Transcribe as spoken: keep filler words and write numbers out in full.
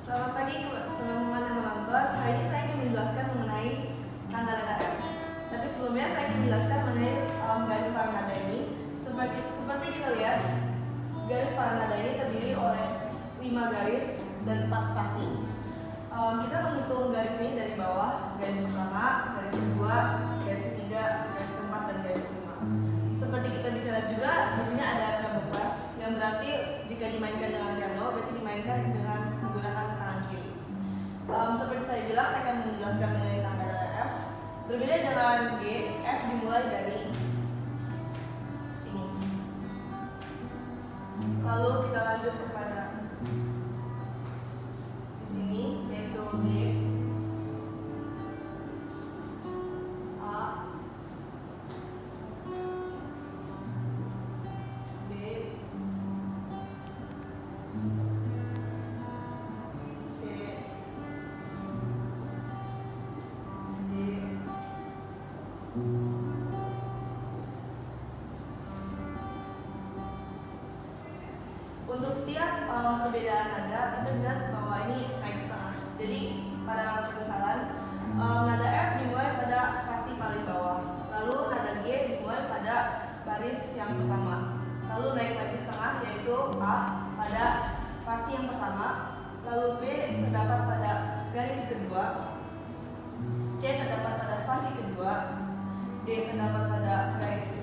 Selamat pagi teman-teman yang menonton. Hari ini saya ingin menjelaskan mengenai tangga nada F. Tapi sebelumnya saya ingin menjelaskan mengenai um, garis parang nada ini. Seperti, seperti kita lihat, garis parang nada ini terdiri oleh lima garis dan empat spasi. Um, kita menghitung garis ini dari bawah, garis pertama, garis kedua, garis ketiga, garis keempat, dan garis kelima. Seperti kita bisa lihat juga, di sini ada treble clef, yang berarti jika dimainkan dengan piano, berarti dimainkan dengan menggunakan tangan kiri. Um, seperti saya bilang, saya akan menjelaskan mengenai tangga nada F. Berbeda dengan G, F dimulai dari sini. Lalu kita lanjut kepada di sini, yaitu D, A, B, C, D, untuk setiap um, perbedaan nada kita bisa lihat bahwa ini naik setengah. Jadi pada permisalan um, nada F dimulai pada spasi paling bawah, lalu nada G dimulai pada baris yang pertama, lalu naik lagi setengah yaitu A pada spasi yang pertama, lalu B terdapat pada garis kedua, C terdapat pada spasi kedua, D terdapat pada garis